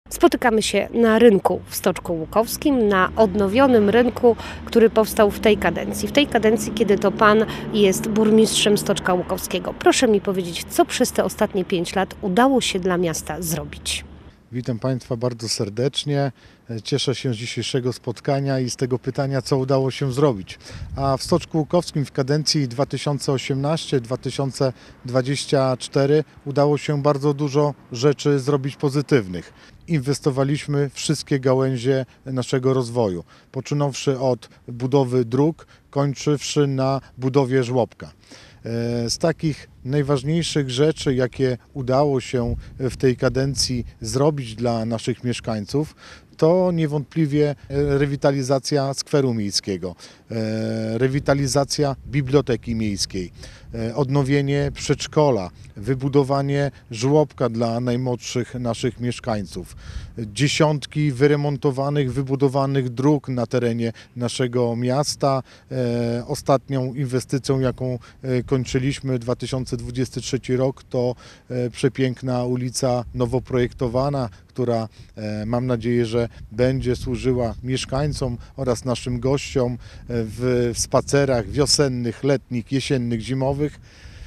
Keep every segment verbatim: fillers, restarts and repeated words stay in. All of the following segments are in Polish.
Spotykamy się na rynku w Stoczku Łukowskim, na odnowionym rynku, który powstał w tej kadencji. W tej kadencji, kiedy to Pan jest burmistrzem Stoczka Łukowskiego. Proszę mi powiedzieć, co przez te ostatnie pięć lat udało się dla miasta zrobić? Witam Państwa bardzo serdecznie. Cieszę się z dzisiejszego spotkania i z tego pytania, co udało się zrobić. A w Stoczku Łukowskim w kadencji dwa tysiące osiemnastej do dwa tysiące dwudziestej czwartej udało się bardzo dużo rzeczy zrobić pozytywnych. Inwestowaliśmy w wszystkie gałęzie naszego rozwoju, poczynąwszy od budowy dróg, kończywszy na budowie żłobka. Z takich najważniejszych rzeczy, jakie udało się w tej kadencji zrobić dla naszych mieszkańców, to niewątpliwie rewitalizacja skweru miejskiego, rewitalizacja biblioteki miejskiej, odnowienie przedszkola, wybudowanie żłobka dla najmłodszych naszych mieszkańców, dziesiątki wyremontowanych, wybudowanych dróg na terenie naszego miasta. Ostatnią inwestycją, jaką kończyliśmy dwa tysiące dwudziesty trzeci rok, to przepiękna ulica nowo projektowana, która mam nadzieję, że będzie służyła mieszkańcom oraz naszym gościom w spacerach wiosennych, letnich, jesiennych, zimowych.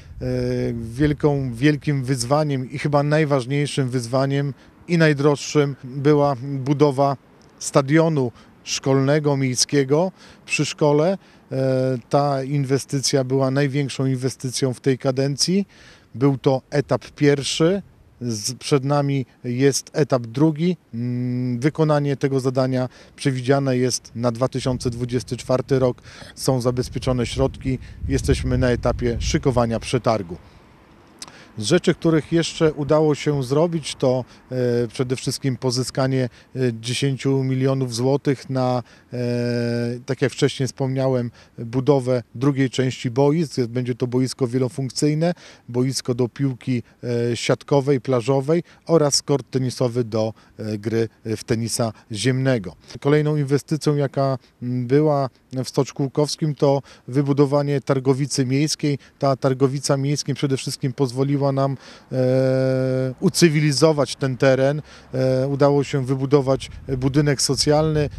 Wielką, wielkim wyzwaniem i chyba najważniejszym wyzwaniem i najdroższym była budowa stadionu szkolnego, miejskiego przy szkole. Ta inwestycja była największą inwestycją w tej kadencji. Był to etap pierwszy. Przed nami jest etap drugi. Wykonanie tego zadania przewidziane jest na dwa tysiące dwudziesty czwarty rok. Są zabezpieczone środki. Jesteśmy na etapie szykowania przetargu. Z rzeczy, których jeszcze udało się zrobić, to e, przede wszystkim pozyskanie dziesięć milionów złotych na, e, tak jak wcześniej wspomniałem, budowę drugiej części boisk. Będzie to boisko wielofunkcyjne, boisko do piłki e, siatkowej, plażowej oraz kort tenisowy do e, gry w tenisa ziemnego. Kolejną inwestycją, jaka była w Stoczku Łukowskim, to wybudowanie targowicy miejskiej. Ta targowica miejska przede wszystkim pozwoliła nam e, ucywilizować ten teren. E, udało się wybudować budynek socjalny, e,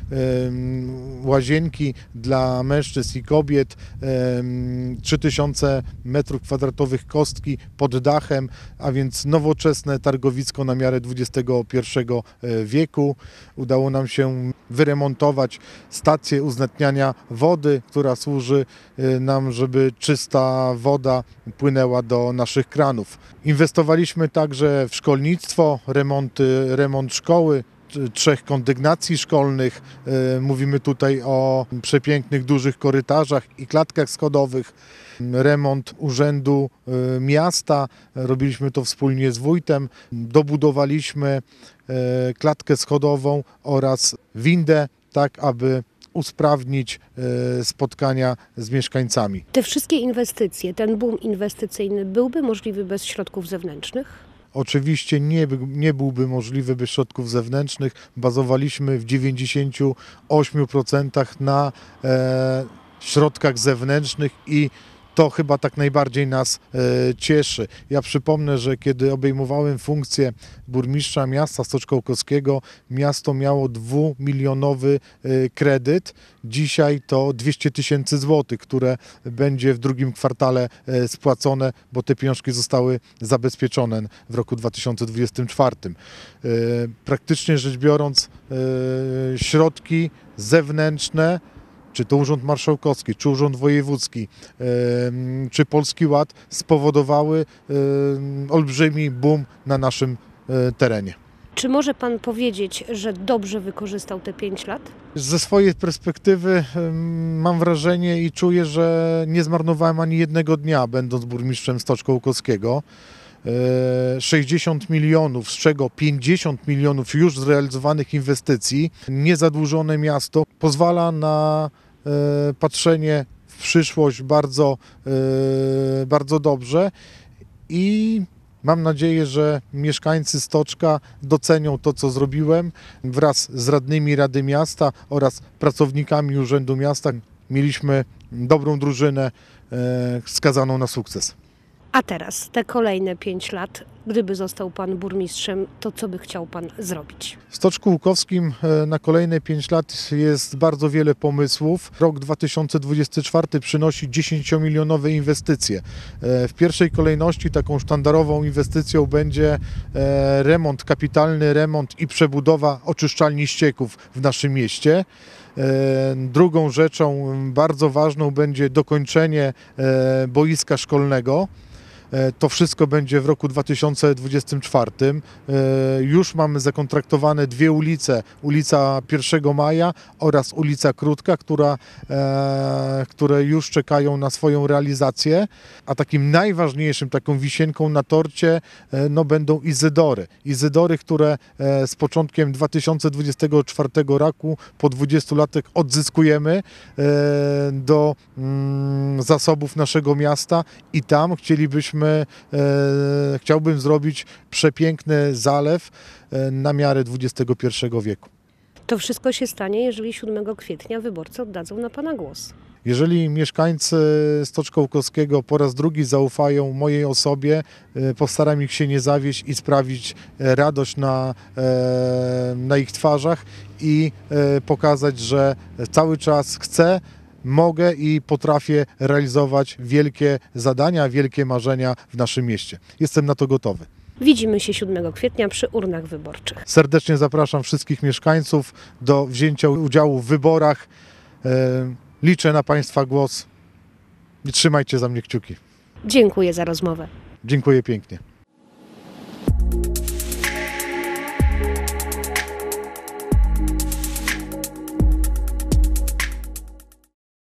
łazienki dla mężczyzn i kobiet, e, trzy tysiące metrów kwadratowych kostki pod dachem, a więc nowoczesne targowisko na miarę dwudziestego pierwszego wieku. Udało nam się wyremontować stację uzdatniania wody, która służy nam, żeby czysta woda płynęła do naszych kranów. Inwestowaliśmy także w szkolnictwo, remonty, remont szkoły, trzech kondygnacji szkolnych. Mówimy tutaj o przepięknych, dużych korytarzach i klatkach schodowych. Remont urzędu miasta, robiliśmy to wspólnie z wójtem. Dobudowaliśmy klatkę schodową oraz windę, tak aby usprawnić spotkania z mieszkańcami. Te wszystkie inwestycje, ten boom inwestycyjny byłby możliwy bez środków zewnętrznych? Oczywiście nie, nie byłby możliwy bez środków zewnętrznych. Bazowaliśmy w dziewięćdziesięciu ośmiu procentach na e, środkach zewnętrznych i to chyba tak najbardziej nas e, cieszy. Ja przypomnę, że kiedy obejmowałem funkcję burmistrza miasta Stoczka Łukowskiego, miasto miało dwumilionowy e, kredyt. Dzisiaj to dwieście tysięcy złotych, które będzie w drugim kwartale e, spłacone, bo te pieniążki zostały zabezpieczone w roku dwa tysiące dwudziestym czwartym. E, praktycznie rzecz biorąc, e, środki zewnętrzne, czy to Urząd Marszałkowski, czy Urząd Wojewódzki, czy Polski Ład spowodowały olbrzymi boom na naszym terenie. Czy może Pan powiedzieć, że dobrze wykorzystał te pięć lat? Ze swojej perspektywy mam wrażenie i czuję, że nie zmarnowałem ani jednego dnia, będąc burmistrzem Stoczka Łukowskiego. sześćdziesiąt milionów, z czego pięćdziesiąt milionów już zrealizowanych inwestycji, niezadłużone miasto pozwala na patrzenie w przyszłość bardzo, bardzo dobrze i mam nadzieję, że mieszkańcy Stoczka docenią to, co zrobiłem. Wraz z radnymi Rady Miasta oraz pracownikami Urzędu Miasta mieliśmy dobrą drużynę skazaną na sukces. A teraz te kolejne pięć lat, Gdyby został Pan burmistrzem, to co by chciał Pan zrobić? W Stoczku Łukowskim e, na kolejne pięć lat jest bardzo wiele pomysłów. Rok dwa tysiące dwudziesty czwarty przynosi dziesięciomilionowe inwestycje. E, W pierwszej kolejności taką sztandarową inwestycją będzie e, remont, kapitalny remont i przebudowa oczyszczalni ścieków w naszym mieście. E, Drugą rzeczą bardzo ważną będzie dokończenie e, boiska szkolnego. E, To wszystko będzie w roku dwa tysiące dwudziestym czwartym. E, Już mamy zakontraktowane dwie ulice, ulica pierwszego maja oraz ulica Krótka, która, e, które już czekają na swoją realizację. A takim najważniejszym, taką wisienką na torcie e, no, będą Izydory. Izydory, które e, z początkiem dwa tysiące dwudziestego czwartego roku po dwudziestu latach odzyskujemy e, do mm, zasobów naszego miasta i tam chcielibyśmy E, chciałbym zrobić przepiękny zalew e, na miarę dwudziestego pierwszego wieku. To wszystko się stanie, jeżeli siódmego kwietnia wyborcy oddadzą na Pana głos. Jeżeli mieszkańcy Stoczka Łukowskiego po raz drugi zaufają mojej osobie, e, postaram ich się nie zawieść i sprawić e, radość na, e, na ich twarzach i e, pokazać, że cały czas chcę, mogę i potrafię realizować wielkie zadania, wielkie marzenia w naszym mieście. Jestem na to gotowy. Widzimy się siódmego kwietnia przy urnach wyborczych. Serdecznie zapraszam wszystkich mieszkańców do wzięcia udziału w wyborach. E, Liczę na Państwa głos i trzymajcie za mnie kciuki. Dziękuję za rozmowę. Dziękuję pięknie.